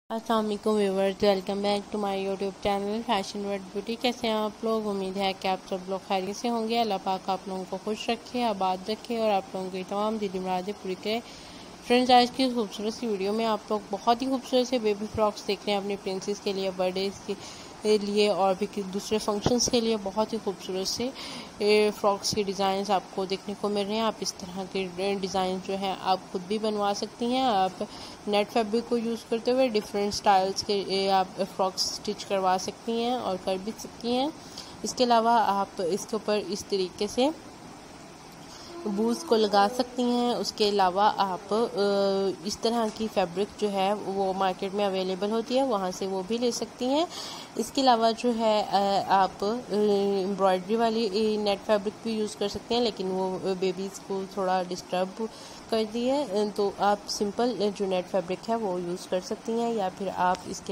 अस्सलाम वालेकुम viewers, welcome back to my YouTube channel fashion world beauty. कैसे हैं आप लोग? उम्मीद है कि आप सब लोग खैरियत से होंगे। अल्लाह पाक आप लोगों को खुश रखे, आबाद रखे और आप लोगों की तमाम दिली मुरादें पूरी करे। फ्रेंड्स, आज की खूबसूरत सी वीडियो में आप लोग बहुत ही खूबसूरत से बेबी फ्रॉक्स देख रहे हैं अपनी प्रिंसेस के लिए, बर्थडे के लिए और भी दूसरे फंक्शंस के लिए। बहुत ही खूबसूरत से फ्रॉक्स के डिज़ाइंस आपको देखने को मिल रहे हैं। आप इस तरह के डिज़ाइन जो हैं आप खुद भी बनवा सकती हैं। आप नेट फैब्रिक को यूज़ करते हुए डिफरेंट स्टाइल्स के आप फ्रॉक्स स्टिच करवा सकती हैं और कर भी सकती हैं। इसके अलावा आप इसके ऊपर इस तरीके से बूज को लगा सकती हैं। उसके अलावा आप इस तरह की फैब्रिक जो है वो मार्केट में अवेलेबल होती है, वहाँ से वो भी ले सकती हैं। इसके अलावा जो है आप एम्ब्रॉयडरी वाली नेट फैब्रिक भी यूज़ कर सकते हैं, लेकिन वो बेबीज़ को थोड़ा डिस्टर्ब कर दी है, तो आप सिंपल जो नेट फैब्रिक है वो यूज़ कर सकती हैं। या फिर आप इसके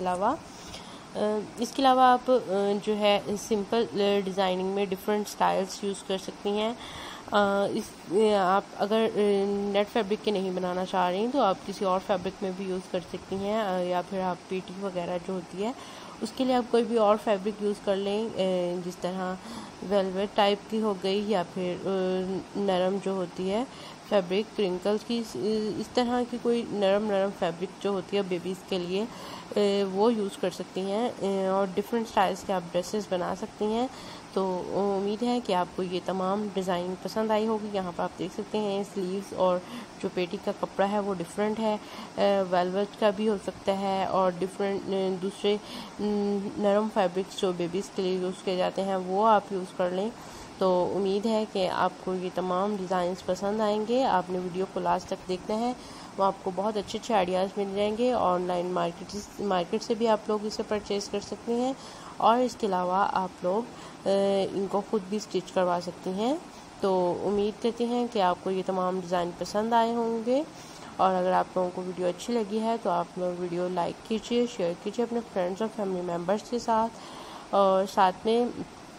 अलावा आप जो है सिंपल डिज़ाइनिंग में डिफरेंट स्टाइल्स यूज़ कर सकती हैं। आप अगर नेट फैब्रिक के नहीं बनाना चाह रही तो आप किसी और फैब्रिक में भी यूज़ कर सकती हैं, या फिर आप पीटी वगैरह जो होती है उसके लिए आप कोई भी और फैब्रिक यूज़ कर लें, जिस तरह वेलवेट टाइप की हो गई, या फिर नरम जो होती है फैब्रिक क्रिंकल्स की, इस तरह की कोई नरम फैब्रिक जो होती है बेबीज़ के लिए वो यूज़ कर सकती हैं और डिफरेंट स्टाइल्स के आप ड्रेसेस बना सकती हैं। तो उम्मीद है कि आपको ये तमाम डिज़ाइन पसंद आई होगी। यहाँ पर आप देख सकते हैं स्लीव्स और जो पेटी का कपड़ा है वो डिफरेंट है, वेलवेट का भी हो सकता है और डिफरेंट दूसरे नरम फैब्रिक्स जो बेबीज़ के लिए यूज़ किए जाते हैं वो आप यूज़ कर लें। तो उम्मीद है कि आपको ये तमाम डिज़ाइंस पसंद आएंगे। आपने वीडियो को लास्ट तक देखना है, वो आपको बहुत अच्छे आइडियाज़ मिल जाएंगे। ऑनलाइन मार्केट से भी आप लोग इसे परचेज़ कर सकते हैं और इसके अलावा आप लोग इनको खुद भी स्टिच करवा सकती हैं। तो उम्मीद करते हैं कि आपको ये तमाम डिज़ाइन पसंद आए होंगे, और अगर आप लोगों को वीडियो अच्छी लगी है तो आप लोग वीडियो लाइक कीजिए, शेयर कीजिए अपने फ्रेंड्स और फैमिली मेम्बर्स के साथ, और साथ में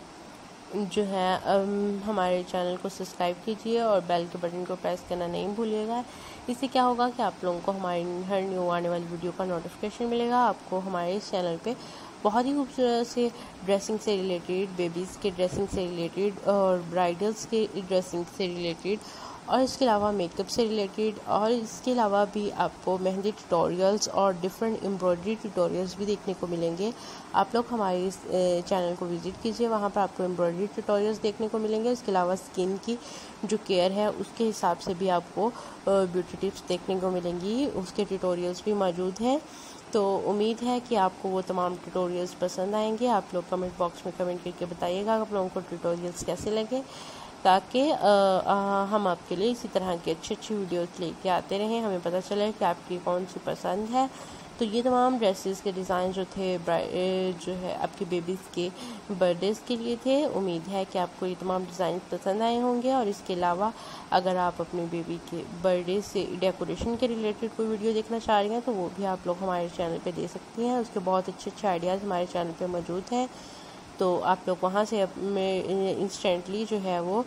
जो है हमारे चैनल को सब्सक्राइब कीजिए और बेल के बटन को प्रेस करना नहीं भूलिएगा। इससे क्या होगा कि आप लोगों को हमारी हर न्यू आने वाली वीडियो का नोटिफिकेशन मिलेगा। आपको हमारे इस चैनल पे बहुत ही खूबसूरत से ड्रेसिंग से रिलेटेड, बेबीज़ के ड्रेसिंग से रिलेटेड और ब्राइडल्स के ड्रेसिंग से रिलेटेड और इसके अलावा मेकअप से रिलेटेड, और इसके अलावा भी आपको मेहंदी ट्यूटोरियल्स और डिफरेंट एम्ब्रॉयडरी ट्यूटोरियल्स भी देखने को मिलेंगे। आप लोग हमारे इस चैनल को विज़िट कीजिए, वहाँ पर आपको एम्ब्रॉयडरी ट्यूटोरियल्स देखने को मिलेंगे। इसके अलावा स्किन की जो केयर है उसके हिसाब से भी आपको ब्यूटी टिप्स देखने को मिलेंगी, उसके ट्यूटोरियल्स भी मौजूद हैं। तो उम्मीद है कि आपको वो तमाम ट्यूटोरियल्स पसंद आएंगे। आप लोग कमेंट बॉक्स में कमेंट करके बताइएगा आप लोगों को ट्यूटोरियल्स कैसे लगे, ताकि हम आपके लिए इसी तरह की अच्छी वीडियोस लेके आते रहें। हमें पता चले कि आपकी कौन सी पसंद है। तो ये तमाम ड्रेसेस के डिज़ाइन जो थे जो है आपकी बेबीज़ के बर्थडेज़ के लिए थे। उम्मीद है कि आपको ये तमाम डिज़ाइन पसंद आए होंगे। और इसके अलावा अगर आप अपनी बेबी के बर्थडे से डेकोरेशन के रिलेटेड कोई वीडियो देखना चाह रही हैं तो वो भी आप लोग हमारे चैनल पे दे सकती हैं। उसके बहुत अच्छे आइडियाज़ हमारे चैनल पे मौजूद हैं, तो आप लोग वहाँ से इंस्टेंटली जो है वो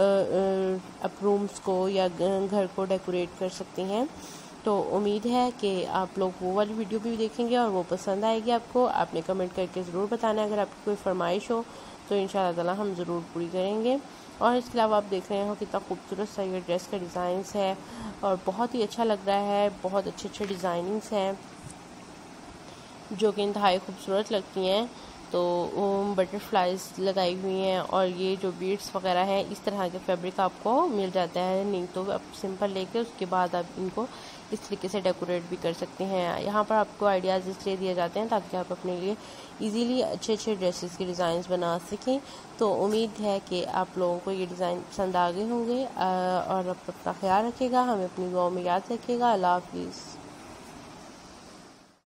आप रूम्स को या घर को डेकोरेट कर सकती हैं। तो उम्मीद है कि आप लोग वो वाली वीडियो भी देखेंगे और वो पसंद आएगी आपको। आपने कमेंट करके ज़रूर बताना है, अगर आपकी कोई फरमाइश हो तो इंशाल्लाह ताला हम ज़रूर पूरी करेंगे। और इसके अलावा आप देख रहे हो कितना खूबसूरत सा ये ड्रेस का डिज़ाइंस है और बहुत ही अच्छा लग रहा है। बहुत अच्छे डिज़ाइनिंग्स हैं जो कि इंतहाई खूबसूरत लगती हैं। तो बटरफ्लाइज लगाई हुई हैं और ये जो बीड्स वगैरह हैं इस तरह के फैब्रिक आपको मिल जाता है। नहीं तो आप सिंपल लेके उसके बाद आप इनको इस तरीके से डेकोरेट भी कर सकते हैं। यहाँ पर आपको आइडियाज़ इसलिए दिए जाते हैं ताकि आप अपने लिए इजीली अच्छे ड्रेसेस के डिज़ाइंस बना सकें। तो उम्मीद है कि आप लोगों को ये डिज़ाइन पसंद आ गए होंगे, और आप अपना ख्याल रखिएगा, हमें अपनी दुआओं में याद रखिएगा। अल्लाह हाफिज़।